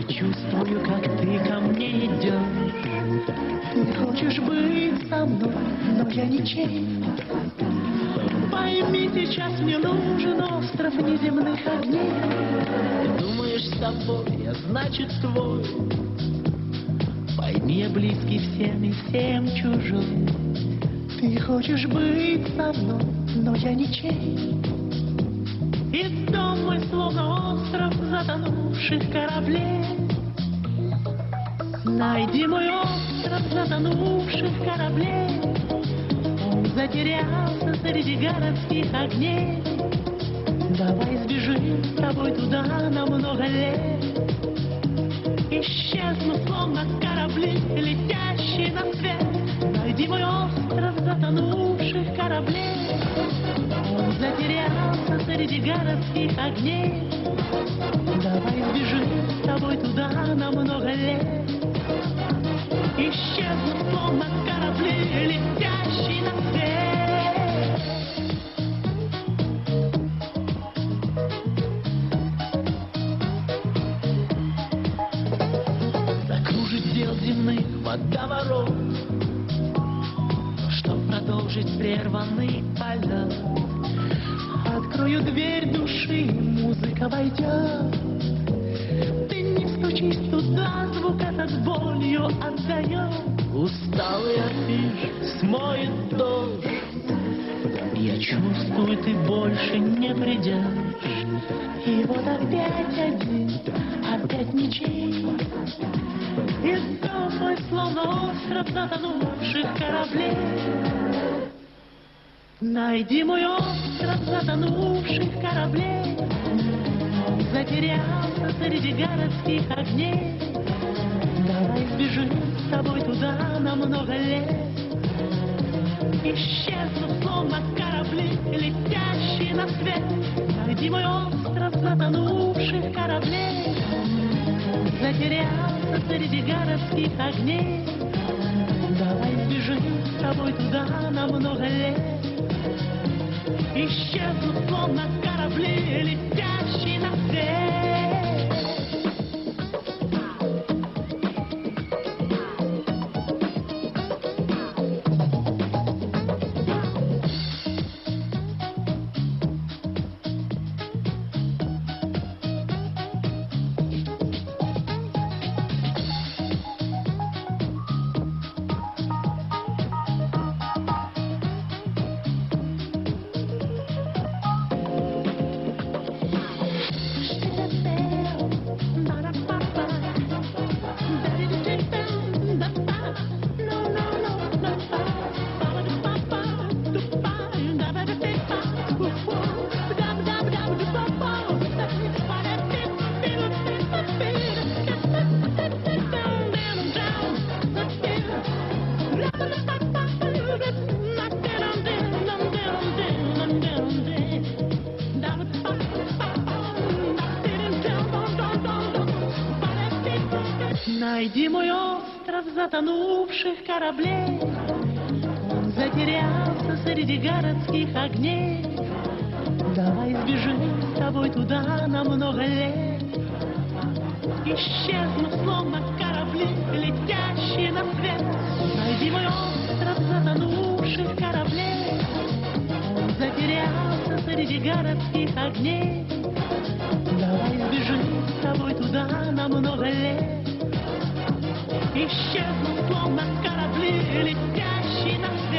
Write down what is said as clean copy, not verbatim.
чувствую, как ты ко мне идешь. Ты хочешь быть со мной, но я ничей. Пойми, сейчас мне нужен остров неземных огней. Ты думаешь, с тобой я, значит, твой. Пойми, я близкий всем и всем чужой. Ты хочешь быть со мной, но я ничей. И дом мой словно остров затонувших кораблей. Найди мой остров затонувших кораблей. Он затерялся среди городских огней. Давай сбежим с тобой туда на много лет. Исчезну, словно корабли, летящие на свет. Найди мой остров затонувших кораблей. Он затерялся среди городских огней. Давай сбежим с тобой туда на много лет. Исчезну, словно корабли, летящие на свет. Закружить дел земных водоворот, чтоб продолжить прерванный полет. Открою дверь души, музыка войдет. Ты не стучись туда, звук этот болью отдает. Усталый афиш смоет дождь. Я чувствую, ты больше не придешь. И вот опять один, опять ничей. И дом мой словно остров затонувших кораблей. Найди мой остров затонувших кораблей. Он затерялся среди городских огней. Давай сбежим с тобой туда на много лет. Исчезну, словно корабли, летящие на свет. Найди мой остров затонувших кораблей. Он затерялся среди городских огней. Давай сбежим с тобой туда на много лет. Исчезнут, словно корабли, летящие на свет. Найди мой остров затонувших кораблей. Он затерялся среди городских огней. Давай сбежим с тобой туда на много лет. Исчезну, словно корабли, летящие на свет. Найди мой остров затонувших кораблей. Он затерялся среди городских огней. Давай сбежим с тобой туда на много лет. Исчезнут, словно корабли, летящие на свет.